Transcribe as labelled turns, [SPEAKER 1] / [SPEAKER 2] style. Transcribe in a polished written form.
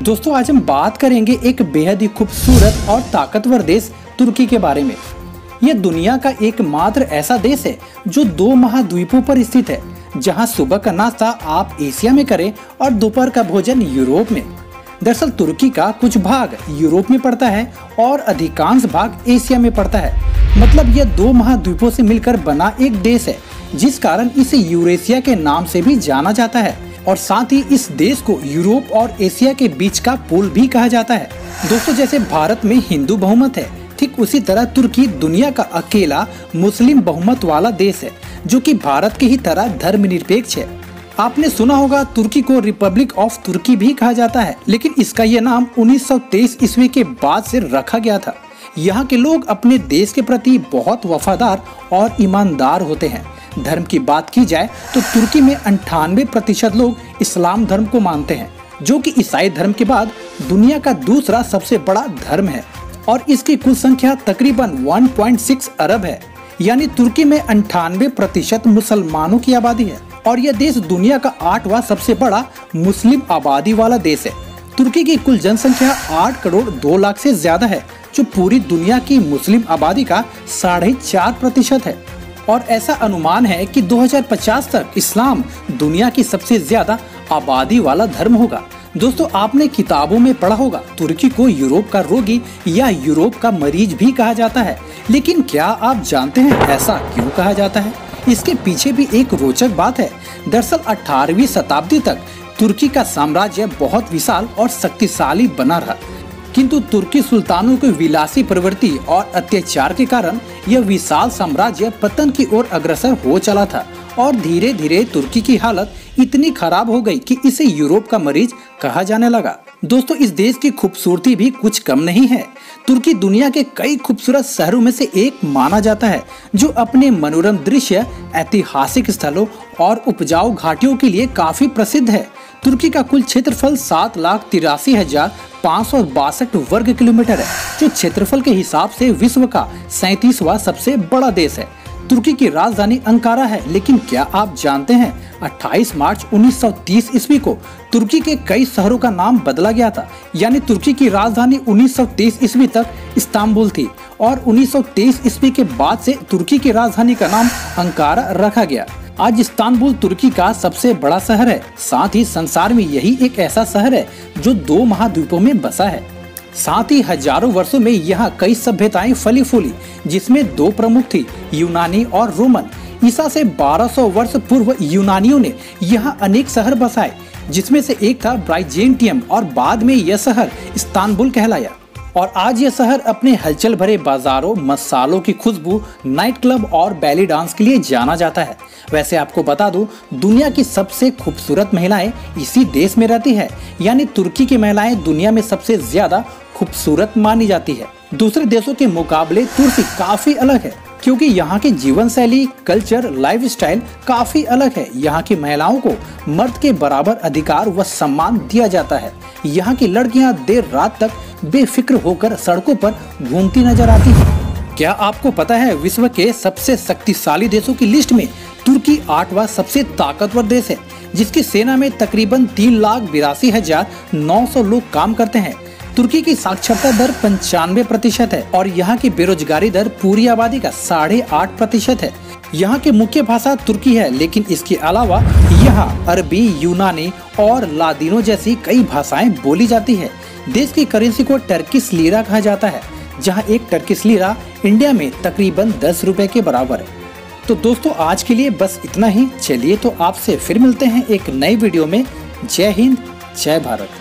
[SPEAKER 1] दोस्तों आज हम बात करेंगे एक बेहद ही खूबसूरत और ताकतवर देश तुर्की के बारे में। यह दुनिया का एकमात्र ऐसा देश है जो 2 महाद्वीपों पर स्थित है, जहां सुबह का नाश्ता आप एशिया में करें और दोपहर का भोजन यूरोप में। दरअसल तुर्की का कुछ भाग यूरोप में पड़ता है और अधिकांश भाग एशिया में पड़ता है। मतलब यह 2 महाद्वीपों से मिलकर बना एक देश है, जिस कारण इसे यूरेशिया के नाम से भी जाना जाता है और साथ ही इस देश को यूरोप और एशिया के बीच का पुल भी कहा जाता है। दोस्तों जैसे भारत में हिंदू बहुमत है, ठीक उसी तरह तुर्की दुनिया का अकेला मुस्लिम बहुमत वाला देश है, जो कि भारत की ही तरह धर्मनिरपेक्ष है। आपने सुना होगा तुर्की को रिपब्लिक ऑफ तुर्की भी कहा जाता है, लेकिन इसका यह नाम 1923 ईस्वी के बाद से रखा गया था। यहाँ के लोग अपने देश के प्रति बहुत वफादार और ईमानदार होते हैं। धर्म की बात की जाए तो तुर्की में 98% लोग इस्लाम धर्म को मानते हैं, जो कि ईसाई धर्म के बाद दुनिया का दूसरा सबसे बड़ा धर्म है और इसकी कुल संख्या तकरीबन 1.6 अरब है। यानी तुर्की में 98% मुसलमानों की आबादी है और यह देश दुनिया का 8वां सबसे बड़ा मुस्लिम आबादी वाला देश है। तुर्की की कुल जनसंख्या 8 करोड़ 2 लाख से ज्यादा है, जो पूरी दुनिया की मुस्लिम आबादी का 4.5% है। और ऐसा अनुमान है कि 2050 तक इस्लाम दुनिया की सबसे ज्यादा आबादी वाला धर्म होगा। दोस्तों आपने किताबों में पढ़ा होगा तुर्की को यूरोप का रोगी या यूरोप का मरीज भी कहा जाता है, लेकिन क्या आप जानते हैं ऐसा क्यों कहा जाता है? इसके पीछे भी एक रोचक बात है। दरअसल 18वीं शताब्दी तक तुर्की का साम्राज्य बहुत विशाल और शक्तिशाली बना रहा, किंतु तुर्की सुल्तानों की विलासी प्रवृत्ति और अत्याचार के कारण यह विशाल साम्राज्य पतन की ओर अग्रसर हो चला था और धीरे धीरे तुर्की की हालत इतनी खराब हो गई कि इसे यूरोप का मरीज कहा जाने लगा। दोस्तों इस देश की खूबसूरती भी कुछ कम नहीं है। तुर्की दुनिया के कई खूबसूरत शहरों में से एक माना जाता है, जो अपने मनोरम दृश्य, ऐतिहासिक स्थलों और उपजाऊ घाटियों के लिए काफी प्रसिद्ध है। तुर्की का कुल क्षेत्रफल 7,83,562 वर्ग किलोमीटर है, जो क्षेत्रफल के हिसाब से विश्व का 37वां सबसे बड़ा देश है। तुर्की की राजधानी अंकारा है, लेकिन क्या आप जानते हैं 28 मार्च 1930 ईस्वी को तुर्की के कई शहरों का नाम बदला गया था। यानी तुर्की की राजधानी 1930 ईस्वी तक इस्तांबुल थी और 1923 ईस्वी के बाद से तुर्की की राजधानी का नाम अंकारा रखा गया। आज इस्तांबुल तुर्की का सबसे बड़ा शहर है। साथ ही संसार में यही एक ऐसा शहर है जो 2 महाद्वीपों में बसा है। साथ ही हजारों वर्षों में यहाँ कई सभ्यताएं फली फूली, जिसमें 2 प्रमुख थी, यूनानी और रोमन। ईसा से 1200 वर्ष पूर्व यूनानियों ने यहाँ अनेक शहर बसाए, जिसमें से एक था ब्राइजेंटियम और बाद में यह शहर इस्तांबुल कहलाया। और आज यह शहर अपने हलचल भरे बाजारों, मसालों की खुशबू, नाइट क्लब और बैली डांस के लिए जाना जाता है। वैसे आपको बता दूं, दुनिया की सबसे खूबसूरत महिलाएं इसी देश में रहती है। यानी तुर्की की महिलाएं दुनिया में सबसे ज्यादा खूबसूरत मानी जाती है। दूसरे देशों के मुकाबले तुर्की काफी अलग है, क्योंकि यहाँ की जीवन शैली, कल्चर, लाइफस्टाइल काफी अलग है। यहाँ की महिलाओं को मर्द के बराबर अधिकार व सम्मान दिया जाता है। यहाँ की लड़कियाँ देर रात तक बेफिक्र होकर सड़कों पर घूमती नजर आती हैं। क्या आपको पता है विश्व के सबसे शक्तिशाली देशों की लिस्ट में तुर्की 8वां सबसे ताकतवर देश है, जिसकी सेना में तकरीबन 3,82,900 लोग काम करते हैं। तुर्की की साक्षरता दर 95% है और यहाँ की बेरोजगारी दर पूरी आबादी का 8.5% है। यहाँ की मुख्य भाषा तुर्की है, लेकिन इसके अलावा यहाँ अरबी, यूनानी और लादिनो जैसी कई भाषाएं बोली जाती है। देश की करेंसी को टर्किश लीरा कहा जाता है, जहाँ एक टर्किश लीरा इंडिया में तकरीबन 10 रुपए के बराबर है। तो दोस्तों आज के लिए बस इतना ही। चलिए तो आपसे फिर मिलते हैं एक नई वीडियो में। जय हिंद, जय भारत।